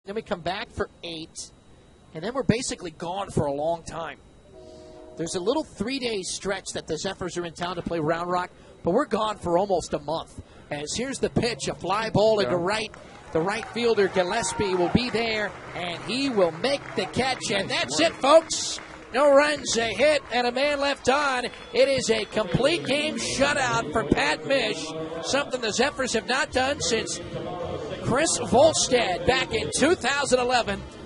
then we come back for 8, and then we're basically gone for a long time. There's a little 3-day stretch that the Zephyrs are in town to play Round Rock, but we're gone for almost a month. As here's the pitch, a fly ball into right. The right fielder, Gillespie, will be there, and he will make the catch. And that's it, folks. No runs, a hit, and a man left on. It is a complete game shutout for Pat Misch, something the Zephyrs have not done since Chris Volstad back in 2011.